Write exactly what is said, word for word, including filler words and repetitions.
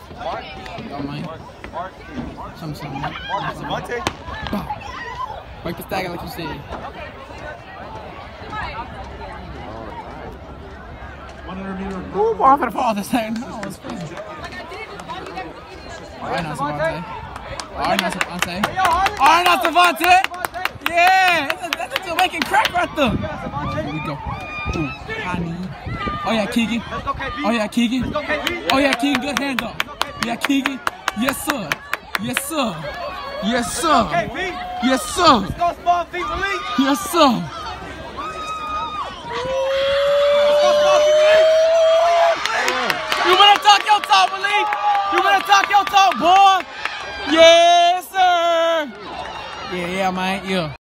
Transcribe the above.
Yo, man. Some, some. Savante. Break the stagger like you said. Ooh, boy, I'm finna fall this thing. No, it's crazy. Alright, now Savante. Alright, now Savante. Alright, now Savante. Yeah, that's a, that's a Jamaican crack right there. Here we go. Ooh, honey. Oh yeah, Keigan. Oh yeah, Keigan. Oh yeah, Keigan. Good hand up. Yeah, Keigan. Yes, sir. Yes, sir. Yes, sir. Yes, sir. Yes, sir. You better talk your talk, Malik. You better talk your talk, boy. Yes, sir. Yeah, yeah, man. Yeah.